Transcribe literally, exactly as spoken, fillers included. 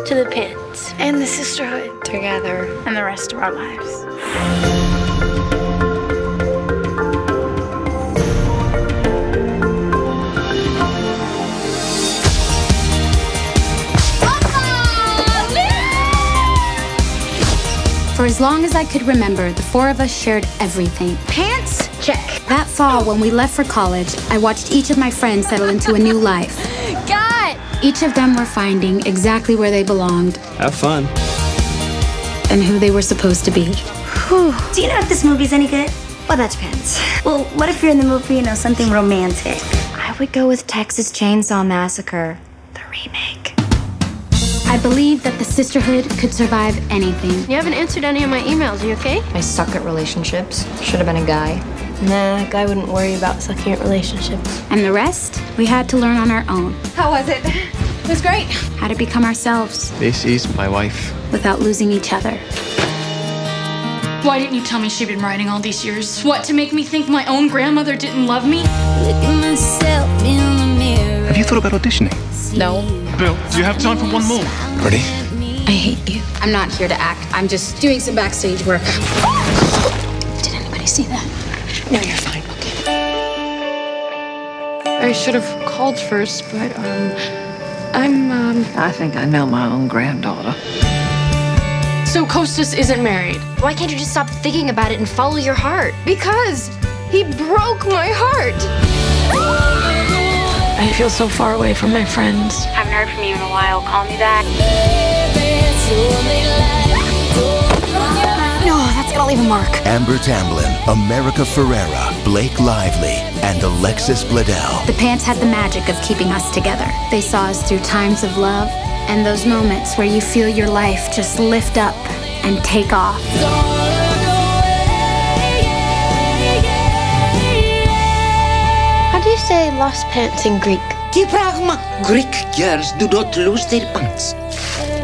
to the pants and the sisterhood together and the rest of our lives. For as long as I could remember, the four of us shared everything. Pants? Check. That fall, when we left for college, I watched each of my friends settle into a new life. God! Each of them were finding exactly where they belonged. Have fun. And who they were supposed to be. Whew. Do you know if this movie's any good? Well, that depends. Well, what if you're in the movie, you know, something romantic? I would go with Texas Chainsaw Massacre, the remake. I believed that the sisterhood could survive anything. You haven't answered any of my emails. You okay? I suck at relationships. Should have been a guy. Nah, a guy wouldn't worry about sucking at relationships. And the rest, we had to learn on our own. How was it? It was great. How to become ourselves. This is my wife. Without losing each other. Why didn't you tell me she'd been writing all these years? What, to make me think my own grandmother didn't love me? Have you thought about auditioning? No. Bill, do you have time for one more? Ready? I hate you. I'm not here to act. I'm just doing some backstage work. Did anybody see that? No, you're fine. Okay. I should have called first, but, um, I'm, um... I think I know my own granddaughter. So Kostas isn't married? Why can't you just stop thinking about it and follow your heart? Because he broke my heart. I feel so far away from my friends. Haven't heard from you in a while. Call me back. No, that's gonna leave a mark. Amber Tamblyn, America Ferrera, Blake Lively, and Alexis Bledel. The pants had the magic of keeping us together. They saw us through times of love and those moments where you feel your life just lift up and take off. How do you say lost pants in Greek? Τι πράγμα! Greek girls do not lose their pants.